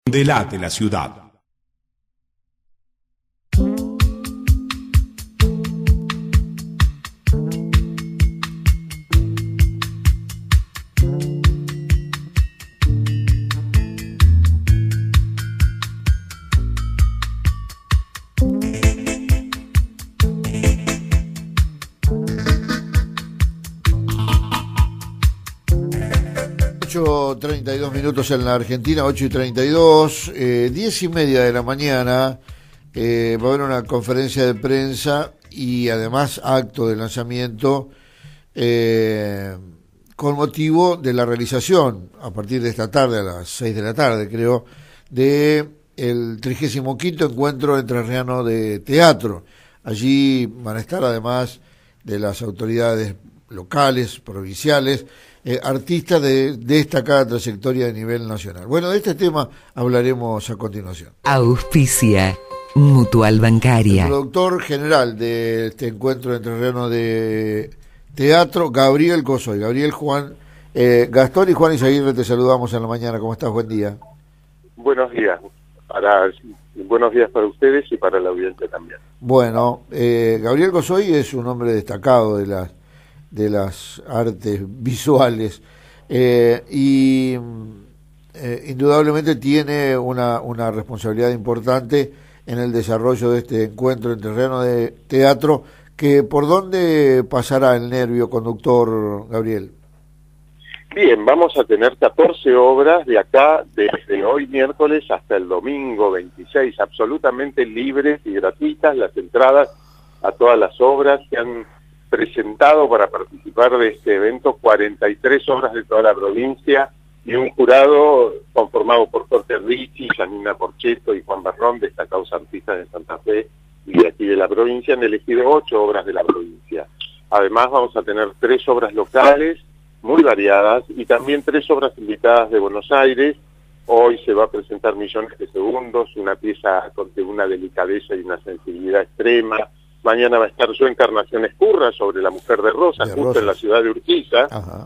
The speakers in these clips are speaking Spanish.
Delate la ciudad. ...32 en la Argentina, 8:32, 10:30 de la mañana, va a haber una conferencia de prensa y además acto de lanzamiento con motivo de la realización, a partir de esta tarde, a las 6 de la tarde creo, de el 35º Encuentro Entrerriano de Teatro. Allí van a estar, además de las autoridades locales, provinciales, artistas de destacada trayectoria de nivel nacional. Bueno, de este tema hablaremos a continuación. Auspicia Mutual Bancaria. El productor general de este encuentro entrerriano de teatro, Gabriel Gozoy. Gabriel, Juan, Gastón y Juan Izaguirre, te saludamos en la mañana. ¿Cómo estás? Buen día. Buenos días. Buenos días para ustedes y para la audiencia también. Bueno, Gabriel Gozoy es un hombre destacado de las artes visuales y indudablemente tiene una responsabilidad importante en el desarrollo de este encuentro entrerriano de teatro. Que ¿por dónde pasará el nervio conductor, Gabriel? Bien, vamos a tener 14 obras de acá, desde hoy miércoles hasta el domingo 26, absolutamente libres y gratuitas las entradas a todas las obras. Se han presentado para participar de este evento 43 obras de toda la provincia y un jurado conformado por Jorge Ricci, Janina Porchetto y Juan Barrón, destacados artistas de Santa Fe y de aquí de la provincia, han elegido 8 obras de la provincia. Además vamos a tener 3 obras locales muy variadas y también 3 obras invitadas de Buenos Aires. Hoy se va a presentar Millones de Segundos, una pieza de una delicadeza y una sensibilidad extrema. Mañana va a estar Yo Encarnación Escurra, sobre la mujer de Rosa, justo en la ciudad de Urquiza.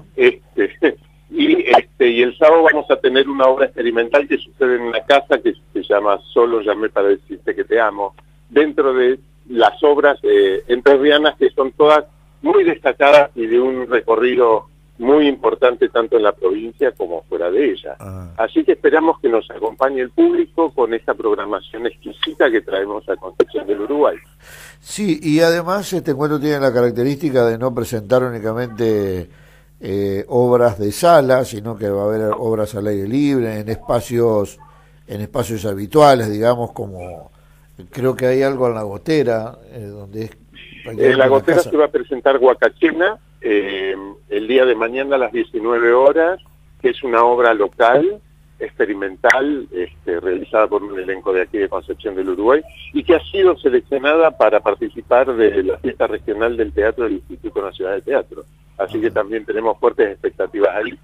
Y el sábado vamos a tener una obra experimental que sucede en una casa que se llama Solo llamé para decirte que te amo, dentro de las obras entrerrianas, que son todas muy destacadas y de un recorrido muy importante tanto en la provincia como fuera de ella. Así que esperamos que nos acompañe el público con esta programación exquisita que traemos a Concepción del Uruguay. Sí, y además este encuentro tiene la característica de no presentar únicamente obras de sala, sino que va a haber obras al aire libre, en espacios habituales, digamos, como creo que hay algo en La Gotera, donde es... En La Gotera se va a presentar Huacachena el día de mañana a las 19 horas, que es una obra local, experimental, realizada por un elenco de aquí de Concepción del Uruguay, y que ha sido seleccionada para participar de la fiesta regional del teatro del Instituto Nacional de Teatro. Así que también tenemos fuertes expectativas ahí.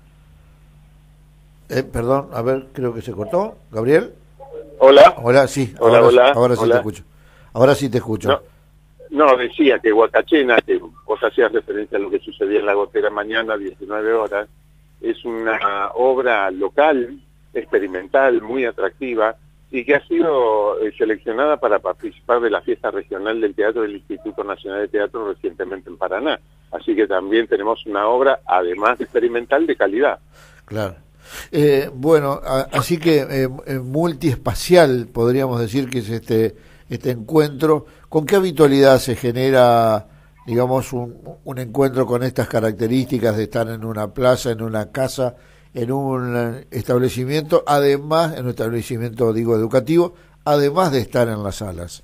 Perdón, a ver, creo que se cortó. ¿Gabriel? Hola. Hola, sí. Hola. Ahora sí te escucho. Ahora sí te escucho. No, decía que Huacachena, que vos hacías referencia a lo que sucedía en La Gotera mañana a 19 horas, es una obra local, experimental, muy atractiva, y que ha sido seleccionada para participar de la fiesta regional del teatro del Instituto Nacional de Teatro recientemente en Paraná. Así que también tenemos una obra, además de experimental, de calidad. Claro. Bueno, así que multiespacial podríamos decir que es este encuentro. ¿Con qué habitualidad se genera, digamos, un encuentro con estas características de estar en una plaza, en una casa, en un establecimiento, además, en un establecimiento, digo, educativo, además de estar en las salas?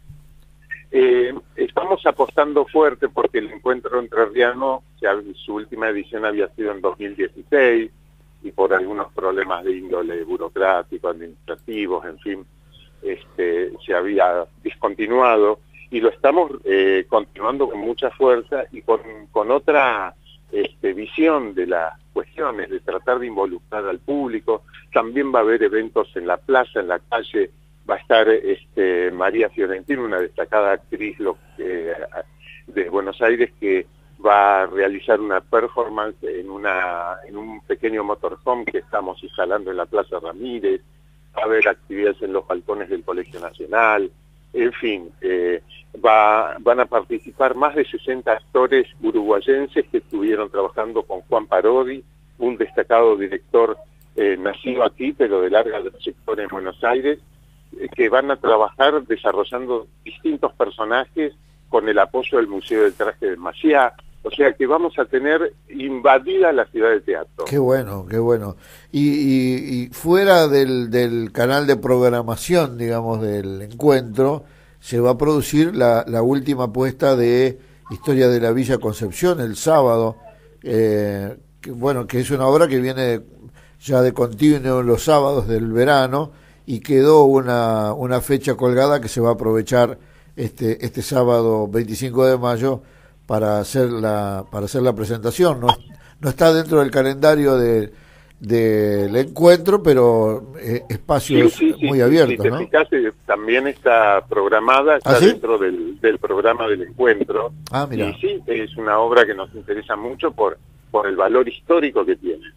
Estamos apostando fuerte porque el encuentro entrerriano, su última edición había sido en 2016, y por algunos problemas de índole burocrático, administrativos, en fin, se había discontinuado, y lo estamos continuando con mucha fuerza y con otra visión de las cuestiones, de tratar de involucrar al público. También va a haber eventos en la plaza, en la calle. Va a estar María Fiorentino, una destacada actriz de Buenos Aires, que va a realizar una performance en un pequeño motorhome que estamos instalando en la Plaza Ramírez. va a haber actividades en los balcones del Colegio Nacional, en fin, van a participar más de 60 actores uruguayenses que estuvieron trabajando con Juan Parodi, un destacado director nacido aquí, pero de larga trayectoria en Buenos Aires, que van a trabajar desarrollando distintos personajes con el apoyo del Museo del Traje de Maciá. O sea que vamos a tener invadida la ciudad de teatro. Qué bueno, qué bueno. Y fuera del canal de programación, digamos, del encuentro, se va a producir la última puesta de Historia de la Villa Concepción el sábado, que es una obra que viene ya de continuo los sábados del verano, y quedó una fecha colgada que se va a aprovechar este sábado 25 de mayo para hacer la presentación. No está dentro del calendario del encuentro, pero espacios muy abiertos, si te fijas, también está programada, está dentro del programa del encuentro. Mira. Y sí, es una obra que nos interesa mucho por el valor histórico que tiene.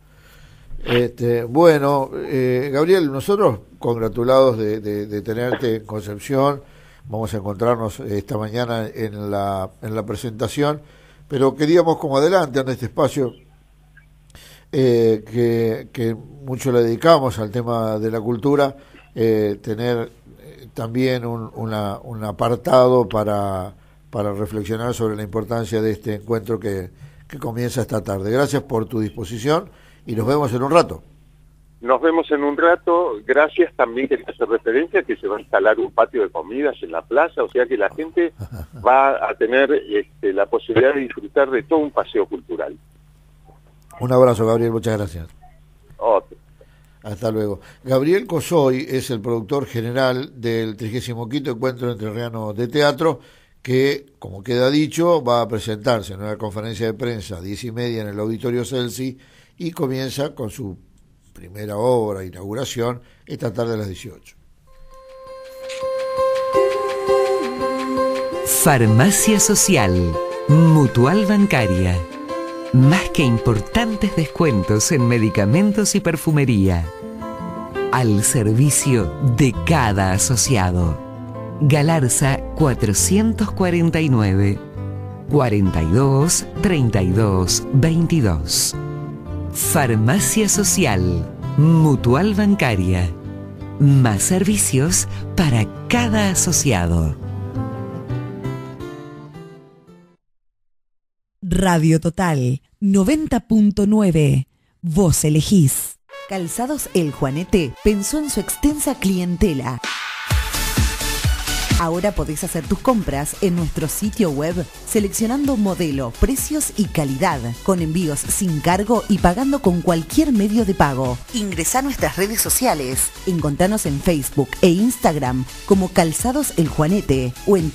Gabriel, nosotros congratulados de tenerte en Concepción. Vamos a encontrarnos esta mañana en la presentación, pero queríamos como adelante en este espacio que mucho le dedicamos al tema de la cultura, tener también un apartado para reflexionar sobre la importancia de este encuentro que comienza esta tarde. Gracias por tu disposición y nos vemos en un rato. Nos vemos en un rato. Gracias. También quería hacer referencia que se va a instalar un patio de comidas en la plaza, o sea que la gente va a tener la posibilidad de disfrutar de todo un paseo cultural. Un abrazo, Gabriel, muchas gracias. Otro. Hasta luego. Gabriel Cosoy es el productor general del 35º Encuentro Entrerriano de Teatro, que, como queda dicho, va a presentarse en una conferencia de prensa 10:30 en el Auditorio Celsi, y comienza con su primera obra, inauguración, esta tarde a las 18. Farmacia Social, Mutual Bancaria. Más que importantes descuentos en medicamentos y perfumería. Al servicio de cada asociado. Galarza 449 42 32 22. Farmacia Social, Mutual Bancaria. Más servicios para cada asociado. Radio Total 90.9. Vos elegís. Calzados El Juanete pensó en su extensa clientela. Ahora podés hacer tus compras en nuestro sitio web seleccionando modelo, precios y calidad, con envíos sin cargo y pagando con cualquier medio de pago. Ingresá a nuestras redes sociales. Encontranos en Facebook e Instagram como Calzados El Juanete o en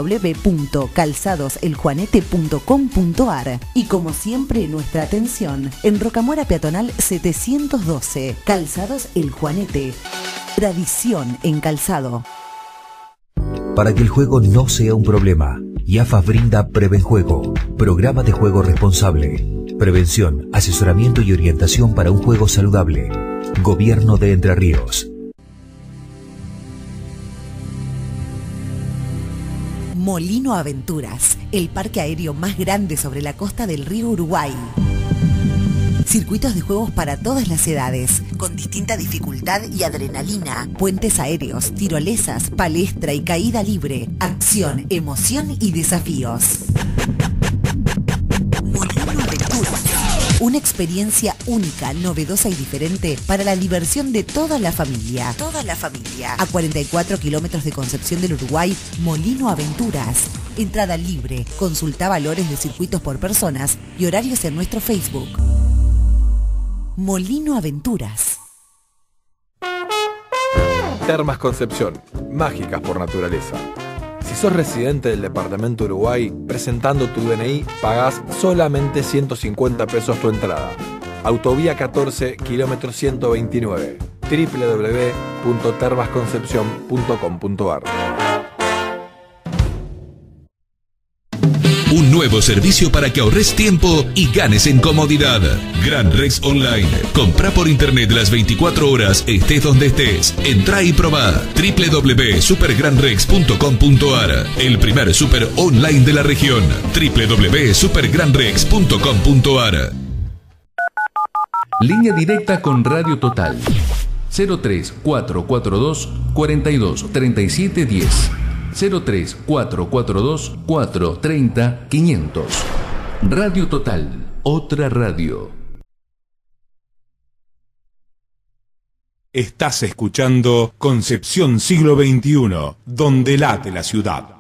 www.calzadoseljuanete.com.ar. Y como siempre, nuestra atención en Rocamora Peatonal 712. Calzados El Juanete. Tradición en calzado. Para que el juego no sea un problema, IAFA brinda Prevenjuego, programa de juego responsable, prevención, asesoramiento y orientación para un juego saludable. Gobierno de Entre Ríos. Molino Aventuras, el parque aéreo más grande sobre la costa del río Uruguay. Circuitos de juegos para todas las edades, con distinta dificultad y adrenalina. Puentes aéreos, tirolesas, palestra y caída libre. Acción, emoción y desafíos. Molino Aventuras. Una experiencia única, novedosa y diferente para la diversión de toda la familia. Toda la familia. A 44 kilómetros de Concepción del Uruguay, Molino Aventuras. Entrada libre. Consulta valores de circuitos por personas y horarios en nuestro Facebook. Molino Aventuras. Termas Concepción, mágicas por naturaleza. Si sos residente del departamento Uruguay, presentando tu DNI, pagás solamente 150 pesos tu entrada. Autovía 14, kilómetro 129. www.termasconcepcion.com.ar. Un nuevo servicio para que ahorres tiempo y ganes en comodidad. Gran Rex Online. Compra por internet las 24 horas, estés donde estés. Entrá y probá. www.supergranrex.com.ar. El primer super online de la región. www.supergranrex.com.ar. Línea directa con Radio Total. 03442 42 37 10. 03442 430 500. Radio Total, otra radio. Estás escuchando Concepción Siglo XXI, donde late la ciudad.